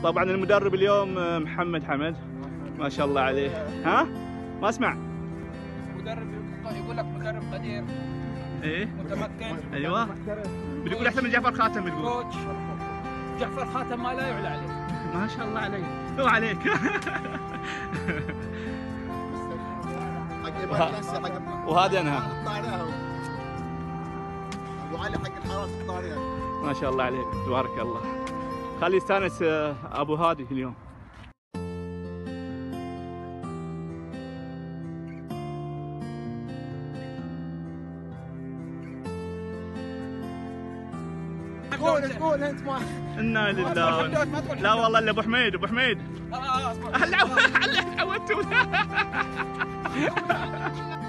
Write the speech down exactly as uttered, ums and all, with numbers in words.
طبعا المدرب اليوم محمد حمد ما شاء الله عليه. ها؟ ما اسمع. مدرب يقول لك مدرب قدير. ايه متمكن. ايوه. بتقول احسن من جعفر خاتم بتقول. كوتش جعفر خاتم ما لا يعلى عليه. ما شاء الله عليك. هو عليك. وهذا انا. ابو علي حق الحراس الطاريه. ما شاء الله عليك تبارك الله. خلي يستانس ابو هادي اليوم. قول قول انت ما انا لله. لا والله الا ابو حميد ابو حميد. اه هلا عودتونا.